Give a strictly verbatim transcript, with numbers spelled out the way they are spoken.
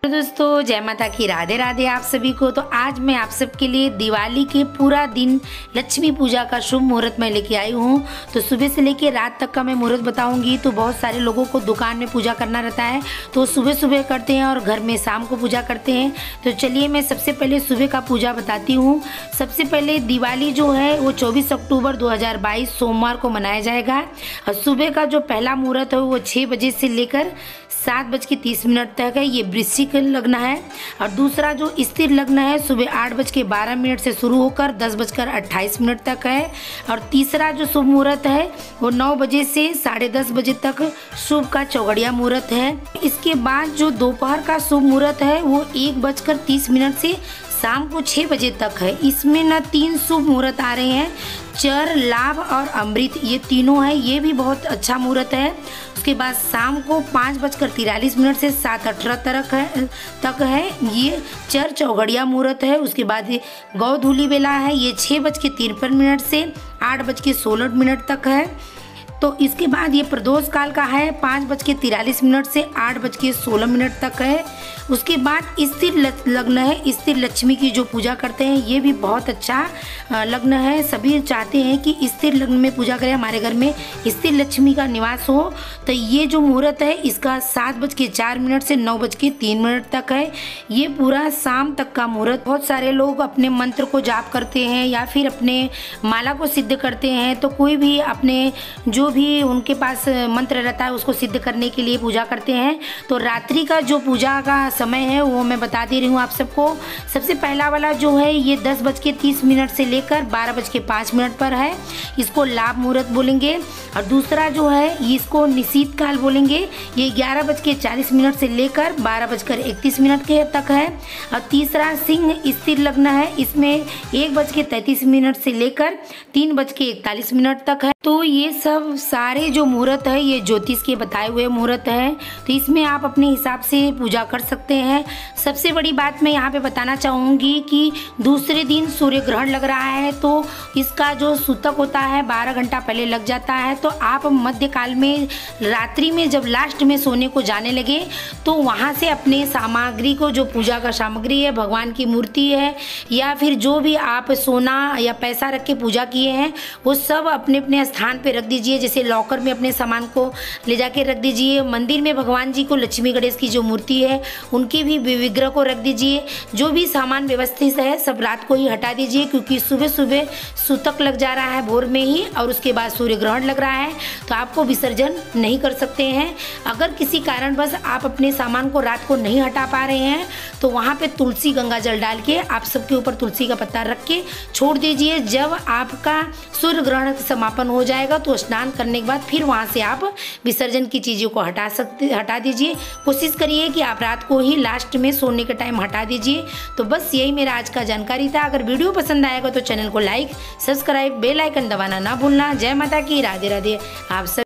तो दोस्तों जय माता की, राधे राधे आप सभी को। तो आज मैं आप सबके लिए दिवाली के पूरा दिन लक्ष्मी पूजा का शुभ मुहूर्त में लेके आई हूँ। तो सुबह से लेके रात तक का मैं मुहूर्त बताऊंगी। तो बहुत सारे लोगों को दुकान में पूजा करना रहता है, तो सुबह सुबह करते हैं और घर में शाम को पूजा करते हैं। तो चलिए मैं सबसे पहले सुबह का पूजा बताती हूँ। सबसे पहले दिवाली जो है वो चौबीस अक्टूबर दो हज़ार बाईस सोमवार को मनाया जाएगा। और सुबह का जो पहला मुहूर्त है वो छः बजे से लेकर सात बज के तीस मिनट तक है, ये वृश्चिक लग्न है। और दूसरा जो स्थिर लग्न है सुबह आठ बज के बारह मिनट से शुरू होकर दस बजकर अट्ठाईस मिनट तक है। और तीसरा जो शुभ मुहूर्त है वो नौ बजे से साढ़े दस बजे तक शुभ का चौगड़िया मुहूर्त है। इसके बाद जो दोपहर का शुभ मुहूर्त है वो एक बजकर तीस मिनट से शाम को छः बजे तक है। इसमें न तीन शुभ मुहूर्त आ रहे हैं, चर, लाभ और अमृत, ये तीनों है, ये भी बहुत अच्छा मुहूर्त है। उसके बाद शाम को पाँच बजकर तिरालीस मिनट से सात अठारह तक है तक है ये चर चौगड़िया मुहूर्त है। उसके बाद ये गौधूली बेला है, ये छः बज के तिरपन मिनट से आठ बज के सोलह मिनट तक है। तो इसके बाद ये प्रदोष काल का है, पाँच बज के तिरालीस मिनट से आठ बज के सोलह मिनट तक है। उसके बाद स्थिर लग्न है, स्थिर लक्ष्मी की जो पूजा करते हैं ये भी बहुत अच्छा लग्न है। सभी चाहते हैं कि स्थिर लग्न में पूजा करें, हमारे घर में स्थिर लक्ष्मी का निवास हो। तो ये जो मुहूर्त है इसका सात बज के चार मिनट से नौ बज के तीन मिनट तक है, ये पूरा शाम तक का मुहूर्त। बहुत सारे लोग अपने मंत्र को जाप करते हैं या फिर अपने माला को सिद्ध करते हैं। तो कोई भी अपने जो भी उनके पास मंत्र रहता है उसको सिद्ध करने के लिए पूजा करते हैं। तो रात्रि का जो पूजा का समय है वो मैं बता दे रही हूँ आप सबको। सबसे पहला वाला जो है ये दस बज के तीस मिनट से लेकर बारह बज के पाँच मिनट पर है, इसको लाभ मुहूर्त बोलेंगे। और दूसरा जो है इसको निशीत काल बोलेंगे, ये ग्यारह बज के चालीस मिनट से लेकर बारह बजकर इकतीस मिनट के तक है। और तीसरा सिंह स्थिर लग्न है, इसमें एक बज के तैंतीस मिनट से लेकर तीन बज के इकतालीस मिनट तक है। तो ये सब सारे जो मुहूर्त है ये ज्योतिष के बताए हुए मुहूर्त है, तो इसमें आप अपने हिसाब से पूजा कर सकते हैं। सबसे बड़ी बात मैं यहाँ पे बताना चाहूँगी कि दूसरे दिन सूर्य ग्रहण लग रहा है, तो इसका जो सूतक होता है बारह घंटा पहले लग जाता है। तो आप मध्यकाल में रात्रि में जब लास्ट में सोने को जाने लगे तो वहाँ से अपने सामग्री को, जो पूजा का सामग्री है, भगवान की मूर्ति है या फिर जो भी आप सोना या पैसा रख के पूजा किए हैं वो सब अपने अपने स्थान पे रख दीजिए। जैसे लॉकर में अपने सामान को ले जाके रख दीजिए, मंदिर में भगवान जी को, लक्ष्मी गणेश की जो मूर्ति है उनकी भी विग्रह को रख दीजिए। जो भी सामान व्यवस्थित है सब रात को ही हटा दीजिए, क्योंकि सुबह सुबह सूतक लग जा रहा है भोर में ही और उसके बाद सूर्य ग्रहण लग रहा है, तो आपको विसर्जन नहीं कर सकते हैं। अगर किसी कारणवश आप अपने सामान को रात को नहीं हटा पा रहे हैं तो वहाँ पे तुलसी गंगा जल डाल के आप सबके ऊपर तुलसी का पत्ता रख के छोड़ दीजिए। जब आपका सूर्य ग्रहण समापन हो जाएगा तो स्नान करने के बाद फिर वहाँ से आप विसर्जन की चीज़ों को हटा सकते हटा दीजिए। कोशिश करिए कि आप रात को ही लास्ट में सोने के टाइम हटा दीजिए। तो बस यही मेरा आज का जानकारी था। अगर वीडियो पसंद आएगा तो चैनल को लाइक, सब्सक्राइब, बेल आइकन दबाना ना भूलना। जय माता की, राधे राधे आप सब।